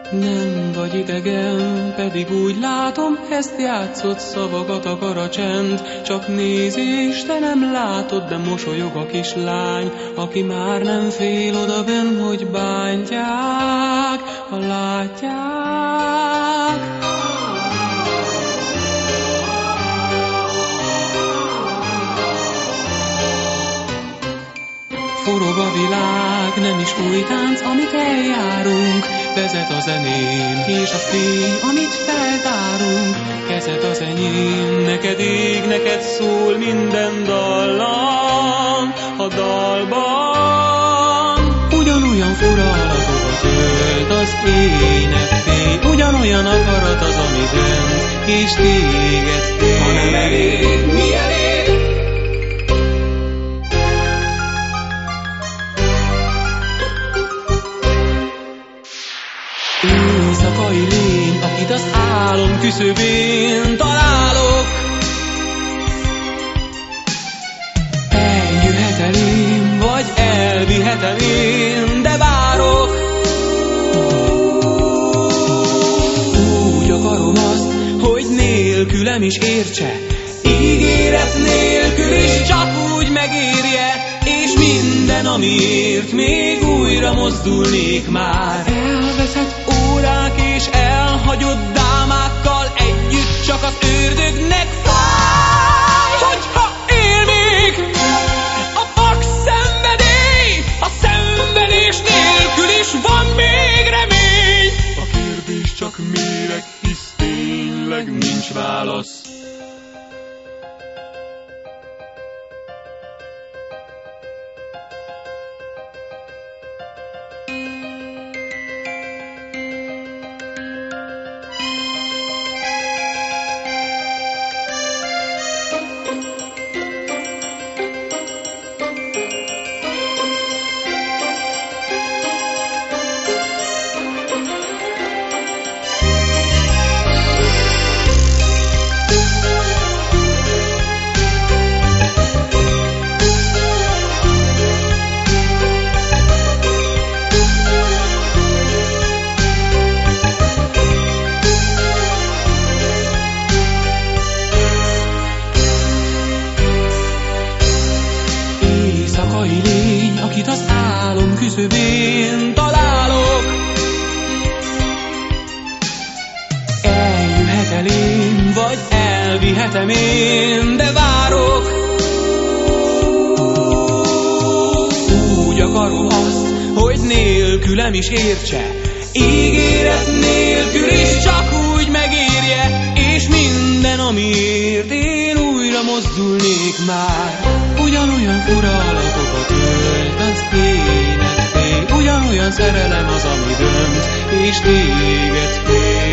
Nem vagy idegen, pedig úgy látom, ezt játszott, szavakat akar a csend. Csak nézés, te nem látod, de mosolyog a kislány, aki már nem fél odabenn, hogy bántják, ha látják. Forog a világ, nem is új tánc, amit eljárunk. Vezet a zeném, és a fény, amit feltárunk. Kezed az enyém, neked ég, neked szól minden dallam a dalban. Ugyanolyan fura alakokat ölt az énekfény, ugyanolyan akarat az, ami dönt, és téged fél. Ha nem elég, mi elég? Éjszakai lény, akit az álom küszöbén találok. Eljöhet elém, vagy elvihetem én, de várok. Úgy akarom azt, hogy nélkülem is értse, ígéret nélkül is csak úgy megérje, és minden, amiért még újra mozdulnék már. Elveszett órák és elhagyott dámákkal együtt csak az ördögnek fáj, hogyha él még a vak szenvedély, a szenvedés nélkül is van még remény. A kérdés csak méreg, hisz tényleg nincs válasz. Éjszakai lény, akit az álom küszöbén találok. Eljöhet elém, vagy elvihetem én, de várok. Úgy akarom azt, hogy nélkülem is értse, ígéret nélkül is csak úgy megérje, és minden, amiért én újra mozdulnék már. Ugyanolyan fura alakokat ölt az énekfény, ugyanolyan szerelem az, ami dönt, és téged fél.